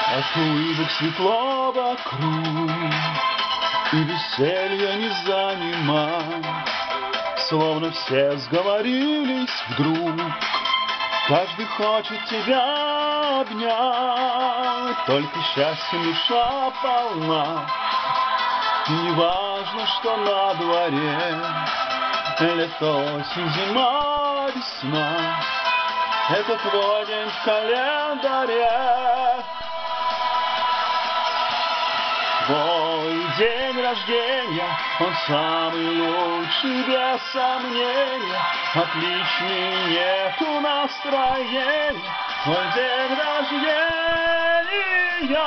От улыбок светло вокруг, и веселье не занимать. Словно все сговорились вдруг, каждый хочет тебя обнять. Только счастьем душа полна, не важно, что на дворе. Лето, осень, зима, весна — это твой день в календаре. Твой день рождения, он самый лучший, без сомнения. Отличный, нету настроения. Твой день рождения.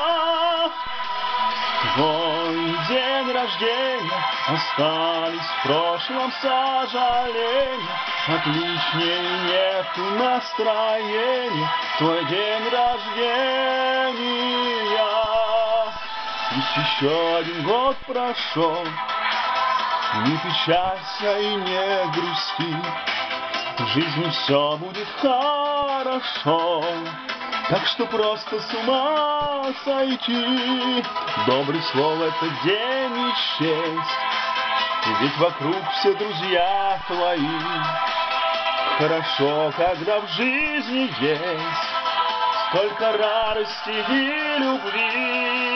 Твой день рождения, остались в прошлом сожаления. Отличней нету настроения. Твой день рождения. Пусть еще один год прошел, не печалься и не грусти, в жизни все будет хорошо. Так что просто с ума сойти. Добрый слово — это день и честь, ведь вокруг все друзья твои. Хорошо, когда в жизни есть столько радости и любви.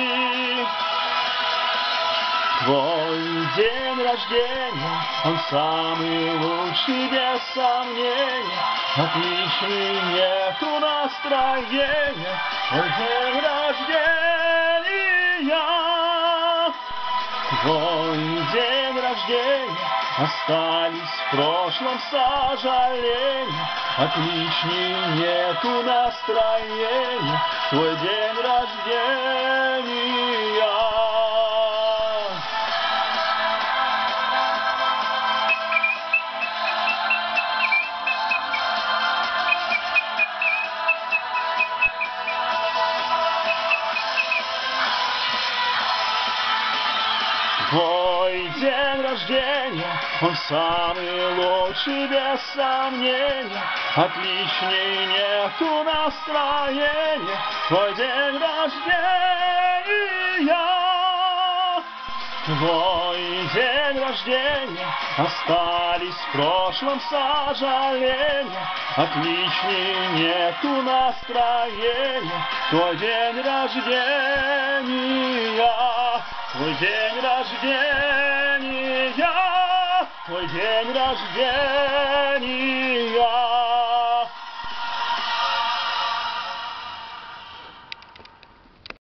Твой день рождения, он самый лучший, без сомнения. Отличный, нету настроения. Твой день рождения. Твой день рождения, остались в прошлом сожаления. Отличный, нету настроения. Твой день рождения. Твой день рождения, он самый лучший, без сомнения. Отличней, нету настроения. Твой день рождения. Твой день рождения, остались в прошлом сожаления. Отличней, нету настроения. Твой день рождения. Твой день рождения, твой день рождения.